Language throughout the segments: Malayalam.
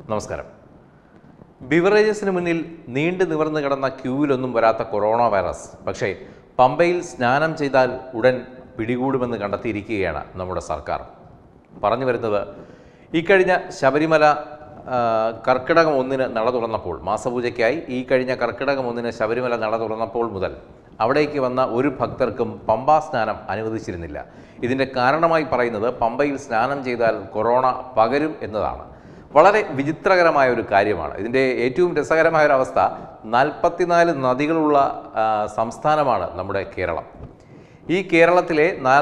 നമസ്കാരം. ബിവറേജസിന് മുന്നിൽ നീണ്ടു നിവർന്നു കിടന്ന ക്യൂവിലൊന്നും വരാത്ത കൊറോണ വൈറസ് പക്ഷേ പമ്പയിൽ സ്നാനം ചെയ്താൽ ഉടൻ പിടികൂടുമെന്ന് കണ്ടെത്തിയിരിക്കുകയാണ് നമ്മുടെ സർക്കാർ. പറഞ്ഞു വരുന്നത്, ഇക്കഴിഞ്ഞ ശബരിമല കർക്കിടകം 1-ന് നട തുറന്നപ്പോൾ, മാസപൂജയ്ക്കായി ഈ കഴിഞ്ഞ കർക്കിടകം 1-ന് ശബരിമല നട തുറന്നപ്പോൾ മുതൽ അവിടേക്ക് വന്ന ഒരു ഭക്തർക്കും പമ്പാ സ്നാനം അനുവദിച്ചിരുന്നില്ല. ഇതിൻ്റെ കാരണമായി പറയുന്നത് പമ്പയിൽ സ്നാനം ചെയ്താൽ കൊറോണ പകരും എന്നതാണ്. വളരെ വിചിത്രകരമായ ഒരു കാര്യമാണ്. ഇതിൻ്റെ ഏറ്റവും രസകരമായ ഒരു അവസ്ഥ, 44 നദികളുള്ള സംസ്ഥാനമാണ് നമ്മുടെ കേരളം. ഈ കേരളത്തിലെ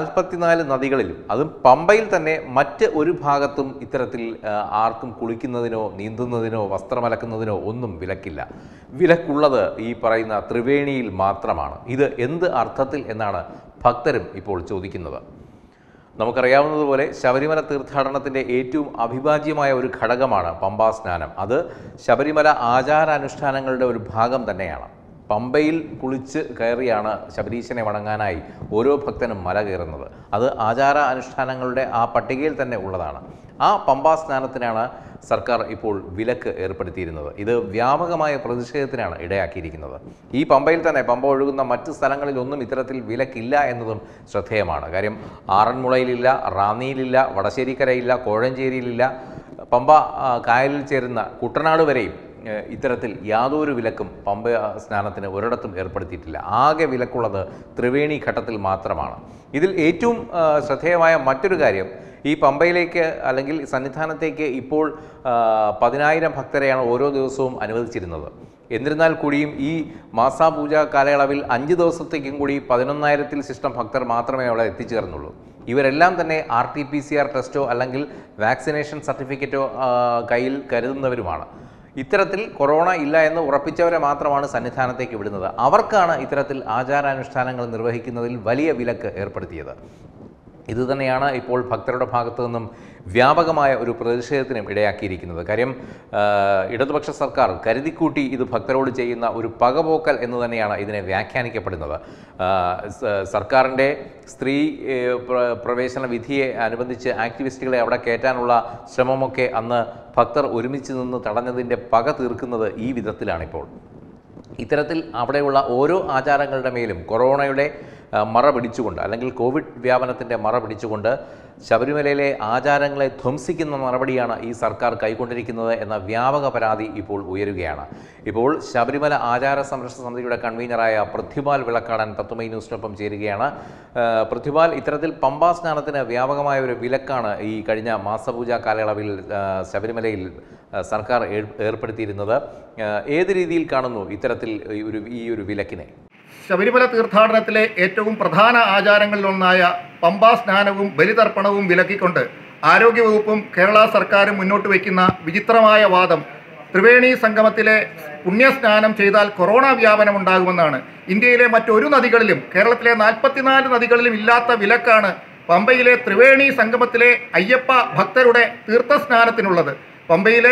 44 നദികളിലും, അതും പമ്പയിൽ തന്നെ മറ്റ് ഒരു ഭാഗത്തും ഇത്തരത്തിൽ ആർക്കും കുളിക്കുന്നതിനോ നീന്തുന്നതിനോ വസ്ത്രമലക്കുന്നതിനോ ഒന്നും വിലക്കില്ല. വിലക്കുള്ളത് ഈ പറയുന്ന ത്രിവേണിയിൽ മാത്രമാണ്. ഇത് എന്ത് അർത്ഥത്തിൽ എന്നാണ് ഭക്തരും ഇപ്പോൾ ചോദിക്കുന്നത്. നമുക്കറിയാവുന്നതുപോലെ ശബരിമല തീർത്ഥാടനത്തിൻ്റെ ഏറ്റവും അവിഭാജ്യമായ ഒരു ഘടകമാണ് പമ്പാ സ്നാനം. അത് ശബരിമല ആചാരാനുഷ്ഠാനങ്ങളുടെ ഒരു ഭാഗം തന്നെയാണ്. പമ്പയിൽ കുളിച്ച് കയറിയാണ് ശബരീശനെ വണങ്ങാനായി ഓരോ ഭക്തനും മല കയറുന്നത്. അത് ആചാര അനുഷ്ഠാനങ്ങളുടെ ആ പട്ടികയിൽ തന്നെ ഉള്ളതാണ്. ആ പമ്പാ സ്നാനത്തിനാണ് സർക്കാർ ഇപ്പോൾ വിലക്ക് ഏർപ്പെടുത്തിയിരുന്നത്. ഇത് വ്യാപകമായ പ്രതിഷേധത്തിനാണ് ഇടയാക്കിയിരിക്കുന്നത്. ഈ പമ്പയിൽ തന്നെ, പമ്പ ഒഴുകുന്ന മറ്റ് സ്ഥലങ്ങളിലൊന്നും ഇത്തരത്തിൽ വിലക്കില്ല എന്നതും ശ്രദ്ധേയമാണ്. കാര്യം ആറന്മുളയിലില്ല, റാന്നിയിലില്ല, വടശ്ശേരിക്കരയില്ല, കോഴഞ്ചേരിയിലില്ല, പമ്പ കായലിൽ ചേരുന്ന കുട്ടനാട് വരെയും ഇത്തരത്തിൽ യാതൊരു വിലക്കും പമ്പ സ്നാനത്തിന് ഒരിടത്തും ഏർപ്പെടുത്തിയിട്ടില്ല. ആകെ വിലക്കുള്ളത് ത്രിവേണി ഘട്ടത്തിൽ മാത്രമാണ്. ഇതിൽ ഏറ്റവും ശ്രദ്ധേയമായ മറ്റൊരു കാര്യം, ഈ പമ്പയിലേക്ക് അല്ലെങ്കിൽ സന്നിധാനത്തേക്ക് ഇപ്പോൾ 10,000 ഭക്തരെയാണ് ഓരോ ദിവസവും അനുവദിച്ചിരുന്നത്. എന്നിരുന്നാൽ കൂടിയും ഈ മാസാപൂജ കാലയളവിൽ 5 ദിവസത്തേക്കും കൂടി 11,000-ൽ ശിഷ്ടം ഭക്തർ മാത്രമേ അവിടെ എത്തിച്ചേർന്നുള്ളൂ. ഇവരെല്ലാം തന്നെ RT-PCR ടെസ്റ്റോ അല്ലെങ്കിൽ വാക്സിനേഷൻ സർട്ടിഫിക്കറ്റോ കയ്യിൽ കരുതുന്നവരുമാണ്. ഇത്തരത്തിൽ കൊറോണ ഇല്ല എന്ന് ഉറപ്പിച്ചവരെ മാത്രമാണ് സന്നിധാനത്തേക്ക് വിടുന്നത്. അവർക്കാണ് ഇത്തരത്തിൽ ആചാരാനുഷ്ഠാനങ്ങൾ നിർവഹിക്കുന്നതിൽ വലിയ വിലക്ക് ഏർപ്പെടുത്തിയത്. ഇതുതന്നെയാണ് ഇപ്പോൾ ഭക്തരുടെ ഭാഗത്തു നിന്നും വ്യാപകമായ ഒരു പ്രതിഷേധത്തിനും ഇടയാക്കിയിരിക്കുന്നത്. കാര്യം ഇടതുപക്ഷ സർക്കാർ കരുതിക്കൂട്ടി ഇത് ഭക്തരോട് ചെയ്യുന്ന ഒരു പകപോക്കൽ എന്ന് തന്നെയാണ് ഇതിനെ വ്യാഖ്യാനിക്കപ്പെടുന്നത്. സർക്കാരിൻ്റെ സ്ത്രീ പ്രവേശന വിധിയെ അനുബന്ധിച്ച് ആക്ടിവിസ്റ്റുകളെ അവിടെ കയറ്റാനുള്ള ശ്രമമൊക്കെ അന്ന് ഭക്തർ ഒരുമിച്ച് നിന്ന് തടഞ്ഞതിൻ്റെ പക തീർക്കുന്നത് ഈ വിധത്തിലാണിപ്പോൾ. ഇത്തരത്തിൽ അവിടെയുള്ള ഓരോ ആചാരങ്ങളുടെ മേലും കൊറോണയുടെ മറ പിടിച്ചുകൊണ്ട്, അല്ലെങ്കിൽ കോവിഡ് വ്യാപനത്തിൻ്റെ മറ പിടിച്ചുകൊണ്ട് ശബരിമലയിലെ ആചാരങ്ങളെ ധ്വംസിക്കുന്ന നടപടിയാണ് ഈ സർക്കാർ കൈക്കൊണ്ടിരിക്കുന്നത് എന്ന വ്യാപക പരാതി ഇപ്പോൾ ഉയരുകയാണ്. ഇപ്പോൾ ശബരിമല ആചാര സംരക്ഷണ സമിതിയുടെ കൺവീനറായ പൃഥ്വിപാൽ വിളക്കാടൻ തത്വമയി ന്യൂസിനൊപ്പം ചേരുകയാണ്. പൃഥ്വിപാൽ, ഇത്തരത്തിൽ പമ്പാ സ്നാനത്തിന് വ്യാപകമായ ഒരു വിലക്കാണ് ഈ കഴിഞ്ഞ മാസപൂജ കാലയളവിൽ ശബരിമലയിൽ സർക്കാർ ഏർപ്പെടുത്തിയിരുന്നത്. ഏത് രീതിയിൽ കാണുന്നു ഇത്തരത്തിൽ ഈ ഒരു വിലക്കിനെ? ശബരിമല തീർത്ഥാടനത്തിലെ ഏറ്റവും പ്രധാന ആചാരങ്ങളിലൊന്നായ പമ്പാ സ്നാനവും ബലിതർപ്പണവും വിലക്കിക്കൊണ്ട് ആരോഗ്യവകുപ്പും കേരള സർക്കാരും മുന്നോട്ട് വയ്ക്കുന്ന വിചിത്രമായ വാദം, ത്രിവേണി സംഗമത്തിലെ പുണ്യസ്നാനം ചെയ്താൽ കൊറോണ വ്യാപനം ഉണ്ടാകുമെന്നാണ്. ഇന്ത്യയിലെ മറ്റൊരു നദികളിലും, കേരളത്തിലെ 44 നദികളിലും ഇല്ലാത്ത വിലക്കാണ് പമ്പയിലെ ത്രിവേണി സംഗമത്തിലെ അയ്യപ്പ ഭക്തരുടെ തീർത്ഥസ്നാനത്തിനുള്ളത്. പമ്പയിലെ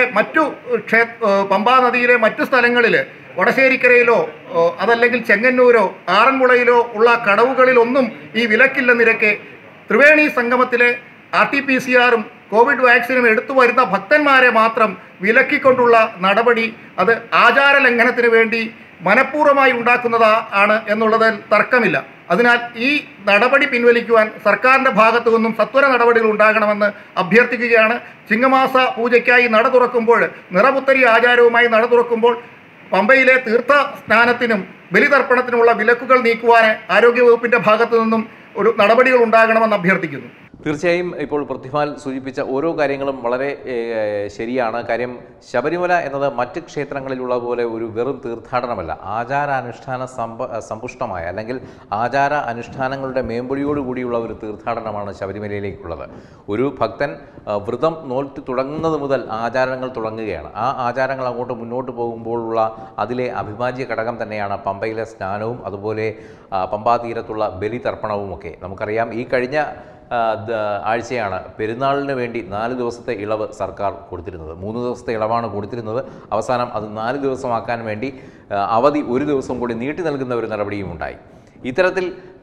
പമ്പാ നദിയിലെ മറ്റു സ്ഥലങ്ങളിൽ, വടശ്ശേരിക്കരയിലോ അതല്ലെങ്കിൽ ചെങ്ങന്നൂരോ ആറന്മുളയിലോ ഉള്ള കടവുകളിലൊന്നും ഈ വിലക്കില്ലെന്നിരക്കെ ത്രിവേണി സംഗമത്തിലെ RT-PCR കോവിഡ് വാക്സിനും എടുത്തു വരുന്ന ഭക്തന്മാരെ മാത്രം വിലക്കിക്കൊണ്ടുള്ള നടപടി, അത് ആചാര ലംഘനത്തിന് വേണ്ടി മനഃപൂർവ്വമായി ഉണ്ടാക്കുന്നതാണ് എന്നുള്ളതിൽ തർക്കമില്ല. അതിനാൽ ഈ നടപടി പിൻവലിക്കുവാൻ സർക്കാരിൻ്റെ ഭാഗത്തു നിന്നും സത്വര നടപടികൾ ഉണ്ടാകണമെന്ന് അഭ്യർത്ഥിക്കുകയാണ്. ചിങ്ങമാസ പൂജയ്ക്കായി നട തുറക്കുമ്പോൾ, നിറപുത്തരി ആചാരവുമായി നട തുറക്കുമ്പോൾ പമ്പയിലെ തീർത്ഥ സ്നാനത്തിനും ബലിതർപ്പണത്തിനുമുള്ള വിലക്കുകൾ നീക്കുവാൻ ആരോഗ്യവകുപ്പിൻ്റെ ഭാഗത്തു നിന്നും ഒരു നടപടികൾ ഉണ്ടാകണമെന്ന് അഭ്യർത്ഥിക്കുന്നു. തീർച്ചയായും ഇപ്പോൾ പൃഥ്വിപാൽ സൂചിപ്പിച്ച ഓരോ കാര്യങ്ങളും വളരെ ശരിയാണ്. കാര്യം ശബരിമല എന്നത് മറ്റ് ക്ഷേത്രങ്ങളിലുള്ള പോലെ ഒരു വെറും തീർത്ഥാടനമല്ല. ആചാരാനുഷ്ഠാന സമ്പുഷ്ടമായ, അല്ലെങ്കിൽ ആചാര അനുഷ്ഠാനങ്ങളുടെ മേമ്പൊടിയോടുകൂടിയുള്ള ഒരു തീർത്ഥാടനമാണ് ശബരിമലയിലേക്കുള്ളത്. ഒരു ഭക്തൻ വ്രതം നോറ്റ് തുടങ്ങുന്നത് മുതൽ ആചാരങ്ങൾ തുടങ്ങുകയാണ്. ആ ആചാരങ്ങൾ അങ്ങോട്ട് മുന്നോട്ട് പോകുമ്പോഴുള്ള അതിലെ അവിഭാജ്യ ഘടകം തന്നെയാണ് പമ്പയിലെ സ്നാനവും അതുപോലെ പമ്പാ തീരത്തുള്ള ബലിതർപ്പണവുമൊക്കെ. നമുക്കറിയാം, ഈ കഴിഞ്ഞ ആഴ്ചയാണ് പെരുന്നാളിന് വേണ്ടി 4 ദിവസത്തെ ഇളവ് സർക്കാർ കൊടുത്തിരുന്നത്. 3 ദിവസത്തെ ഇളവാണ് കൊടുത്തിരുന്നത്. അവസാനം അത് 4 ദിവസമാക്കാൻ വേണ്ടി അവധി 1 ദിവസം കൂടി നീട്ടി നൽകുന്ന ഒരു നടപടിയും ഉണ്ടായി. ഇത്തരത്തിൽ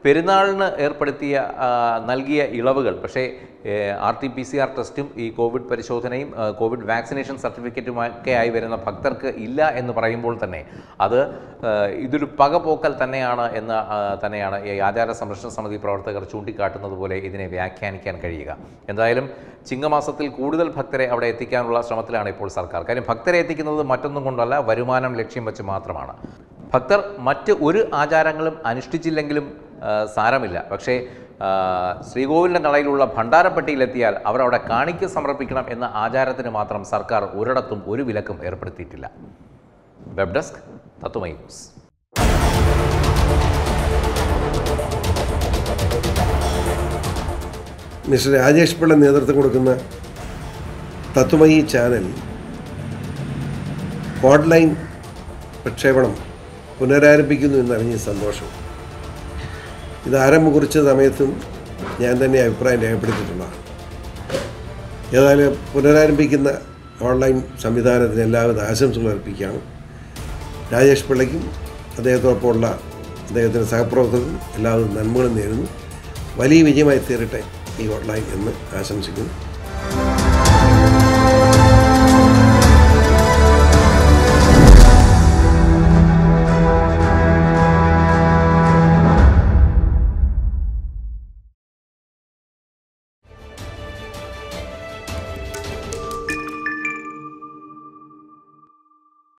പെരുന്നാളിന് ഏർപ്പെടുത്തിയ നൽകിയ ഇളവുകൾ പക്ഷേ RT-PCR ടെസ്റ്റും ഈ കോവിഡ് പരിശോധനയും കോവിഡ് വാക്സിനേഷൻ സർട്ടിഫിക്കറ്റുമൊക്കെ ആയി വരുന്ന ഭക്തർക്ക് ഇല്ല എന്ന് പറയുമ്പോൾ തന്നെ അത് ഇതൊരു പകപോക്കൽ തന്നെയാണ് ഈ ആചാര സംരക്ഷണ സമിതി പ്രവർത്തകർ ചൂണ്ടിക്കാട്ടുന്നത് പോലെ ഇതിനെ വ്യാഖ്യാനിക്കാൻ കഴിയുക. എന്തായാലും ചിങ്ങമാസത്തിൽ കൂടുതൽ ഭക്തരെ അവിടെ എത്തിക്കാനുള്ള ശ്രമത്തിലാണ് ഇപ്പോൾ സർക്കാർ. കാര്യം ഭക്തരെ എത്തിക്കുന്നത് മറ്റൊന്നും കൊണ്ടല്ല, വരുമാനം ലക്ഷ്യം വെച്ച് മാത്രമാണ്. ഭക്തർ മറ്റ് ഒരു ആചാരങ്ങളും അനുഷ്ഠിച്ചില്ലെങ്കിലും സാരമില്ല, പക്ഷേ ശ്രീകോവിലിൻ്റെ നടയിലുള്ള ഭണ്ഡാരപ്പെട്ടിയിലെത്തിയാൽ അവരവിടെ കാണിക്ക സമർപ്പിക്കണം എന്ന ആചാരത്തിന് മാത്രം സർക്കാർ ഒരിടത്തും ഒരു വിലക്കും ഏർപ്പെടുത്തിയിട്ടില്ല. Web desk Tatwamayi news. Mister Rajesh Pillai നേതൃത്വം കൊടുക്കുന്ന തത്വമയി ചാനൽ ഓൺലൈൻ പ്രക്ഷേപണം പുനരാരംഭിക്കുന്നു എന്നറിഞ്ഞ സന്തോഷം. ഇത് ആരംഭം കുറിച്ച സമയത്തും ഞാൻ തന്നെ അഭിപ്രായം രേഖപ്പെടുത്തിയിട്ടുള്ളതാണ്. ഏതായാലും പുനരാരംഭിക്കുന്ന ഓൺലൈൻ സംവിധാനത്തിന് എല്ലാവിധ ആശംസകൾ അർപ്പിക്കുകയാണ്. രാജേഷ് പിള്ളയ്ക്കും അദ്ദേഹത്തോടൊപ്പമുള്ള അദ്ദേഹത്തിൻ്റെ സഹപ്രവർത്തകർക്കും എല്ലാവിധ നന്മകളും നേരുന്നു. വലിയ വിജയമായി തീരട്ടെ ഈ ഓൺലൈൻ എന്ന് ആശംസിക്കുന്നു.